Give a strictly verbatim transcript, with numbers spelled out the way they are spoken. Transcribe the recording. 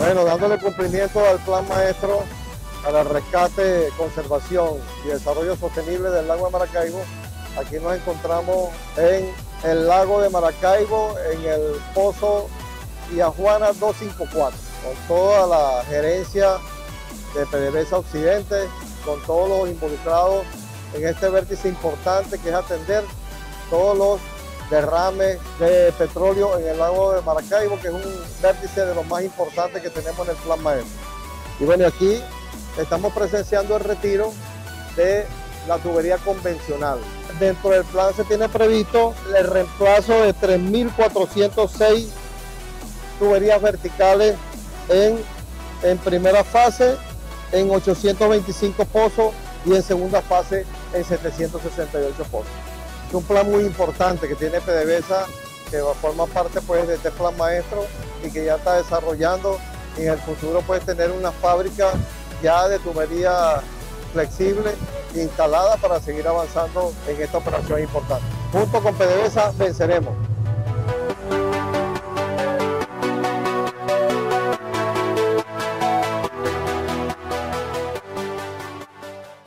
Bueno, dándole cumplimiento al plan maestro para el rescate, conservación y desarrollo sostenible del lago de Maracaibo, aquí nos encontramos en el lago de Maracaibo, en el pozo Villajuana doscientos cincuenta y cuatro, con toda la gerencia de PDVSA Occidente, con todos los involucrados en este vértice importante que es atender todos los derrames de petróleo en el lago de Maracaibo, que es un vértice de los más importantes que tenemos en el plan maestro. Y bueno, aquí estamos presenciando el retiro de la tubería convencional. Dentro del plan se tiene previsto el reemplazo de tres mil cuatrocientas seis tuberías verticales en, en primera fase, en ochocientos veinticinco pozos y en segunda fase en setecientos sesenta y ocho pozos. Es un plan muy importante que tiene PDVSA, que forma parte pues, de este plan maestro y que ya está desarrollando. Y en el futuro puede tener una fábrica ya de tubería flexible instalada para seguir avanzando en esta operación importante. Junto con PDVSA venceremos.